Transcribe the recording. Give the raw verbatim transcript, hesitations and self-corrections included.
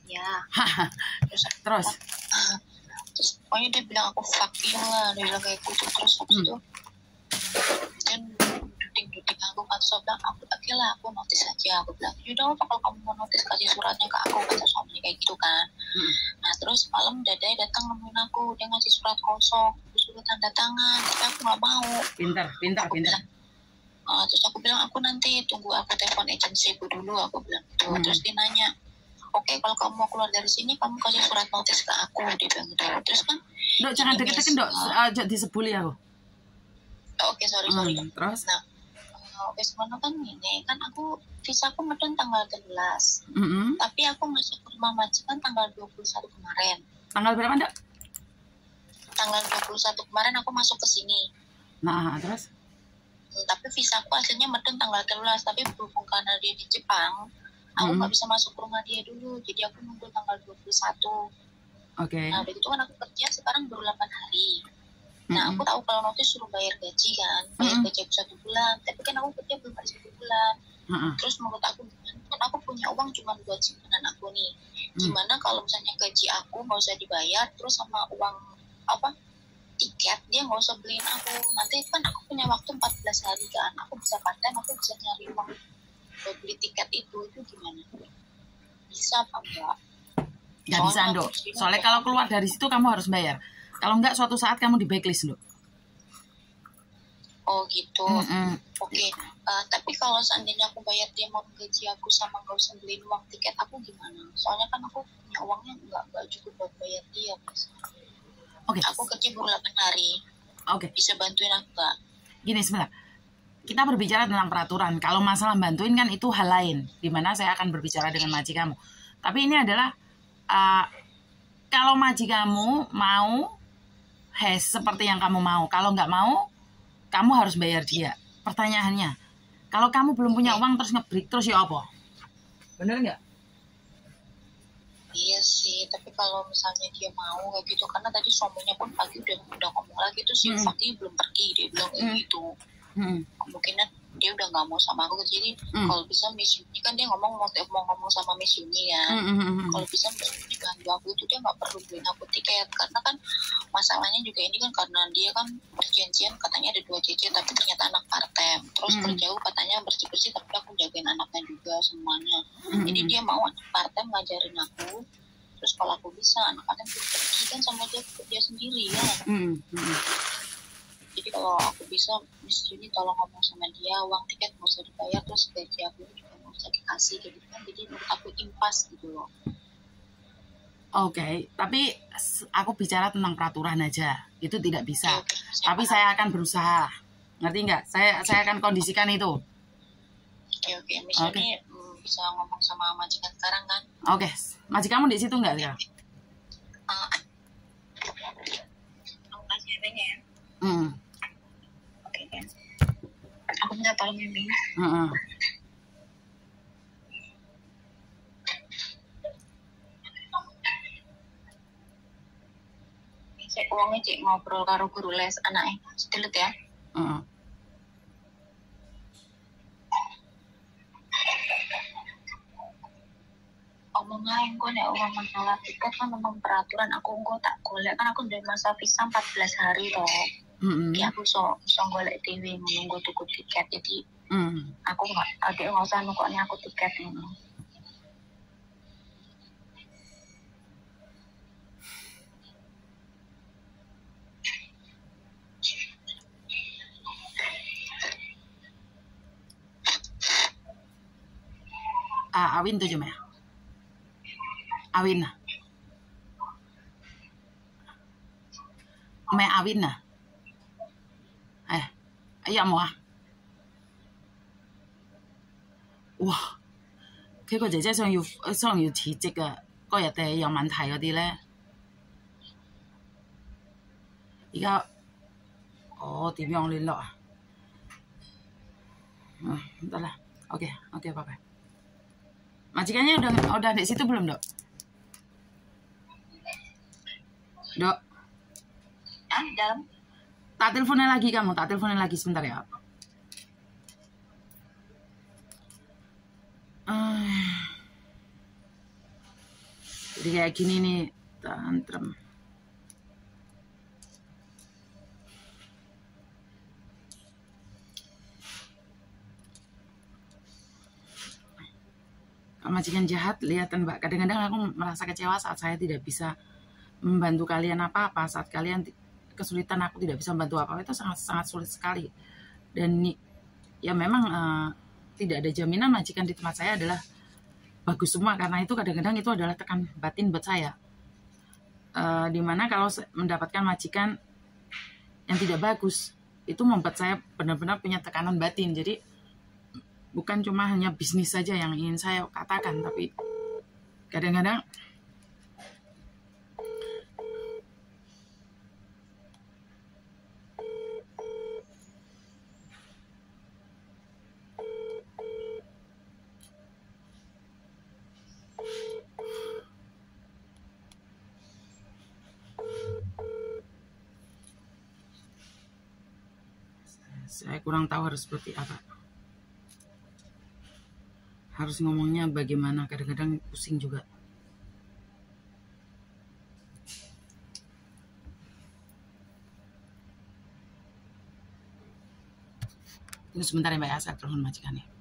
Ya. Terus, terus? Uh, terus pokoknya dia bilang aku fuck you lah, dia bilang kayak gitu. Terus habis hmm. itu dan duding-duding aku kan, so bilang aku oke okay lah, aku notice aja. Aku bilang yaudah apa kalau kamu mau notice, kasih suratnya ke aku, kata suaminya kayak gitu kan. hmm. Nah terus malam dadai datang nemuin aku, dia ngasih surat kosong, suruh tanda tangan, tapi aku nggak mau. Pintar, pintar, aku pintar. Bilang, uh, terus aku bilang aku nanti tunggu aku telepon agensiku dulu, aku bilang gitu. hmm. Terus dia nanya, oke okay, kalau kamu mau keluar dari sini kamu kasih surat notice ke aku, dia bilang gitu. Terus kan dok jangan deket-deket dok, uh, disebuli aku. Oh, oke okay, sorry sorry. Hmm, terus? Nah, uh, oke sebenarnya kan ini kan aku visa aku medun tanggal tiga belas, mm-hmm. tapi aku masuk ke rumah majikan tanggal dua puluh satu kemarin. Tanggal berapa dok? Tanggal dua puluh satu kemarin aku masuk ke sini. Nah terus? Hmm, tapi visa aku aslinya medun tanggal tiga belas, tapi berhubung karena dia di Jepang, aku nggak hmm. bisa masuk ke rumah dia dulu, jadi aku nunggu tanggal dua puluh satu. Oke. Okay. Nah begitu kan aku kerja sekarang baru delapan hari. Nah, aku tahu kalau notice suruh bayar gaji kan, bayar mm-hmm. gaji aku satu bulan, tapi kan aku kerja belum ada satu bulan. Mm-hmm. Terus menurut aku, kan aku punya uang cuma buat simpanan aku nih. Gimana mm-hmm. kalau misalnya gaji aku nggak usah dibayar, terus sama uang apa tiket dia nggak usah beliin aku. Nanti kan aku punya waktu empat belas hari kan, aku bisa part-time, aku bisa nyari uang buat beli tiket itu, itu gimana? Bisa apa enggak? Nggak bisa dok, soalnya kalau keluar dari situ kamu harus bayar. Kalau enggak, suatu saat kamu di blacklist loh. Oh gitu. Mm-hmm. Oke. Okay. Uh, tapi kalau seandainya aku bayar dia mau gaji aku sama nggak usah beliin uang tiket, aku gimana? Soalnya kan aku punya uangnya nggak nggak cukup buat bayar dia. Oke. Okay. Aku kerja baru delapan hari. Oke. Okay. Bisa bantuin aku nggak? Gini sebentar. Kita berbicara tentang peraturan. Kalau masalah bantuin kan itu hal lain. Dimana saya akan berbicara dengan majikanmu. Tapi ini adalah uh, kalau majikanmu mau Hes seperti yang kamu mau. Kalau nggak mau, kamu harus bayar dia. Pertanyaannya, kalau kamu belum punya uang terus ngebreak terus ya apa? Bener nggak? Iya sih, tapi kalau misalnya dia mau kayak gitu, karena tadi suaminya pun pagi udah udah ngomong lagi tuh si hmm. Fakih belum pergi, dia bilang kayak hmm. gitu. Hmm. Kemungkinan dia udah nggak mau sama aku, jadi hmm. kalau bisa Miss Yuni kan dia ngomong mau mau ngomong sama Miss Yuni ya. Hmm. Hmm. Kalau bisa Miss Yuni bantu aku itu dia nggak perlu beliin aku tiket, karena kan masalahnya juga ini kan karena dia kan perjanjian katanya ada dua C C tapi ternyata anak part-time, terus hmm. kerja katanya bersih-bersih tapi aku jagain anaknya juga semuanya. Hmm. Jadi dia mau anak part-time ngajarin aku, terus kalau aku bisa anak part-time pergi kan sama dia kerja sendiri ya. Hmm. Hmm. Jadi kalau aku bisa Miss Yuni tolong ngomong sama dia, uang tiket nggak usah dibayar, terus gaji aku juga nggak usah dikasih gitu kan, jadi menurut aku impas gitu loh. Oke, okay, tapi aku bicara tentang peraturan aja, itu tidak bisa. Okay, okay. Tapi saya akan berusaha, ngerti nggak? Saya saya akan kondisikan itu. Oke okay, oke, okay. Miss Yuni okay. mm, bisa ngomong sama majikan sekarang kan? Oke, okay. Majikanmu di situ nggak ya? Uh, aku kasih adanya ya. Hmm. Oke okay, kan? Aku minta tolong ya, Bing. Uh-uh. Cek uangnya cek ngobrol karo guru les anaknya, setelut ya. Uh-uh. Omong aja kok nek uang masalah tiket kan memang peraturan aku engko tak golek kan aku udah masa visa empat belas hari toh. Mm-hmm. Ya aku so so golek dhewe nunggu tuku tiket, jadi mm. aku nggak ada nggak usah nukoknya aku tiket ini. Ah, Awin tuh cuma ya. Awin nah. Me Awin nah. Eh, iya mau ah. Wah, 佢個姐姐想要想要辭職啊，嗰日誒有問題嗰啲咧，而家我點樣聯絡啊？嗯，得啦 ，oke oke bye bye. Majikannya udah udah di situ belum dok? Dok? Ah, dalam. Tak teleponin lagi kamu, tak teleponin lagi sebentar ya. Uh. Jadi kayak gini nih, tentrem. Majikan jahat, lihatan Mbak, kadang-kadang aku merasa kecewa saat saya tidak bisa membantu kalian apa-apa, saat kalian kesulitan aku tidak bisa membantu apa-apa, itu sangat-sangat sulit sekali. Dan ya memang uh, tidak ada jaminan majikan di tempat saya adalah bagus semua, karena itu kadang-kadang itu adalah tekan batin buat saya. Uh, dimana kalau mendapatkan majikan yang tidak bagus, itu membuat saya benar-benar punya tekanan batin. Jadi bukan cuma hanya bisnis saja yang ingin saya katakan, tapi kadang-kadang saya kurang tahu harus seperti apa. Harus ngomongnya bagaimana, kadang-kadang pusing juga. Tunggu sebentar ya Mbak ya, saya telepon majikannya.